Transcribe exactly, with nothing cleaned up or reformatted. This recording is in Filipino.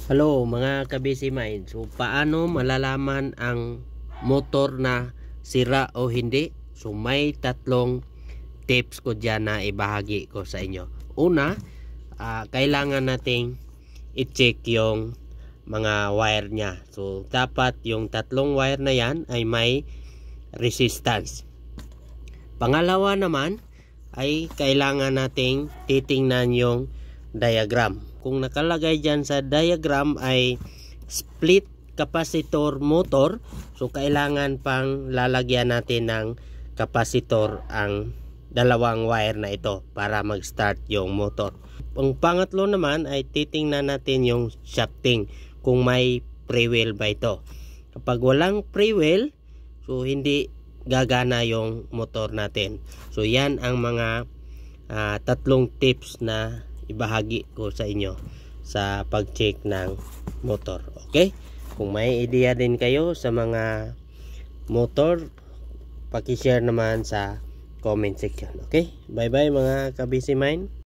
Hello mga kabisi mind. So paano malalaman ang motor na sira o hindi? So may tatlong tips ko dyan na ibahagi ko sa inyo. Una, uh, kailangan nating i-check yung mga wire nya. So dapat yung tatlong wire na yan ay may resistance. Pangalawa naman ay kailangan nating titingnan yung diagram. Kung nakalagay dyan sa diagram ay split capacitor motor, so kailangan pang lalagyan natin ng capacitor ang dalawang wire na ito para mag-start yung motor. Ang pangatlo naman ay titingnan natin yung shafting kung may pre-wheel ba ito. Kapag walang pre-wheel, so hindi gagana yung motor natin. So yan ang mga uh, tatlong tips na ibahagi ko sa inyo sa pag-check ng motor. Okay? Kung may idea din kayo sa mga motor, paki-share naman sa comment section. Okay? Bye bye mga kabisi mind.